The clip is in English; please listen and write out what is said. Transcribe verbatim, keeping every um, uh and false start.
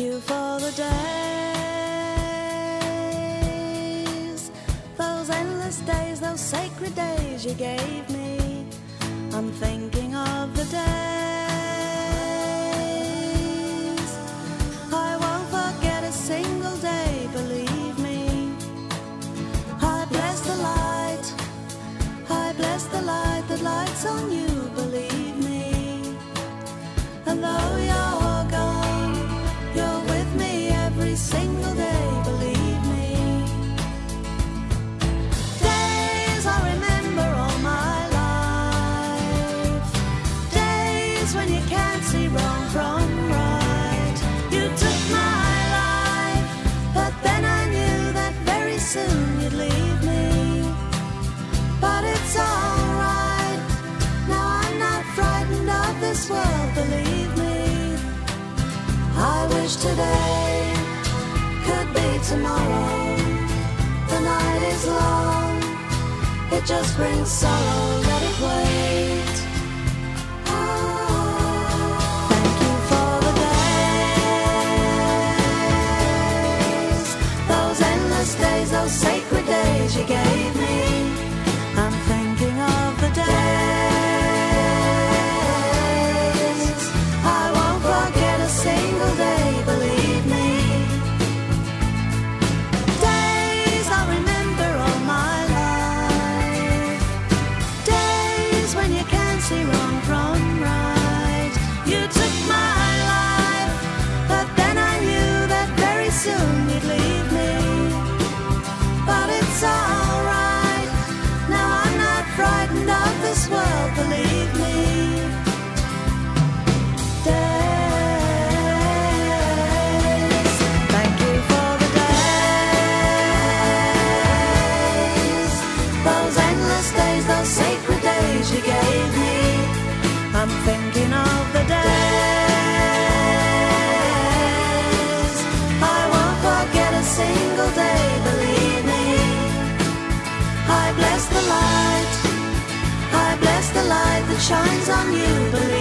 you for the days, those endless days, those sacred days you gave me. I'm thinking of the days I won't forget a single day, believe me. I bless the light, I bless the light that lights on you, believe me. And though you're gone, you're with me every single day, believe me. Days I remember all my life, days when you can't see wrong from right. You took my life, but then I knew that very soon you'd leave me. But it's alright, now I'm not frightened of this world, believe me. I wish today could be tomorrow. The night is long, it just brings sorrow, let it wait. Ah, thank you for the days, those endless days, those sacred days you gave me. I'm thinking of the days I won't forget a single day, believe me. Days I remember all my life, days when you can't see wrong from right. You took my life, but then I knew that very soon you'd leave me. But it's alright, now I'm not frightened of this world, believe me. Days, thank you for the days, those endless days, those sacred days you gave me. I'm thinking of the days I won't forget a single day, believe me. I bless the light, I bless the light that shines on you, believe me.